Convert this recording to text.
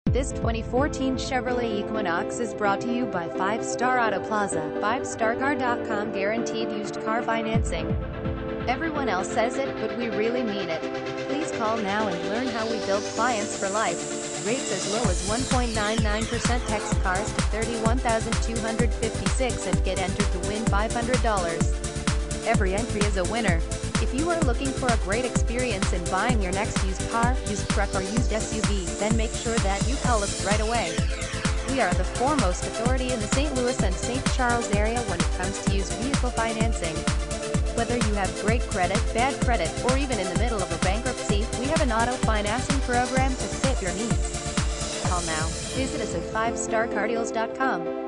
This 2014 Chevrolet Equinox is brought to you by 5 Star Auto Plaza. 5starcar.com guaranteed used car financing. Everyone else says it, but we really mean it. Please call now and learn how we build clients for life. Rates as low as 1.99%, text cars to 31,256 and get entered to win $500. Every entry is a winner. If you are looking for a great experience in buying your next used car, used truck or used SUV, then make sure that you call us right away. We are the foremost authority in the St. Louis and St. Charles area when it comes to used vehicle financing. Whether you have great credit, bad credit, or even in the middle of a bankruptcy, we have an auto financing program to fit your needs. Call now. Visit us at 5starcardeals.com.